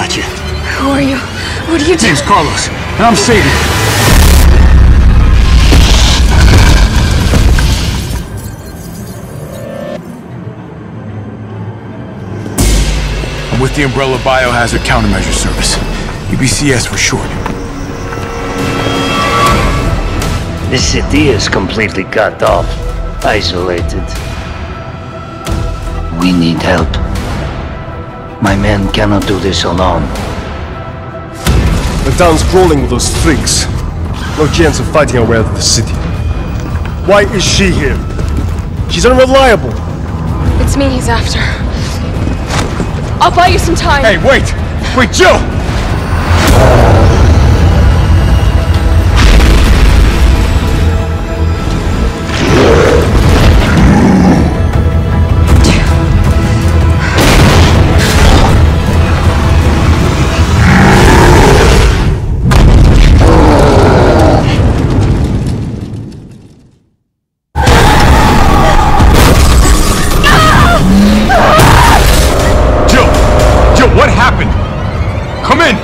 got you. Who are you? What are you doing? Name's Carlos, and I'm saving. I'm with the Umbrella Biohazard Countermeasure Service. UBCS for short. This city is completely cut off, isolated. We need help. My men cannot do this alone. The town's crawling with those freaks. No chance of fighting our way out of the city. Why is she here? She's unreliable. It's me he's after. I'll buy you some time. Hey, wait! Wait, Jill! What happened? Come in!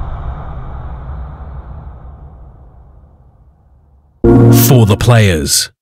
For the players.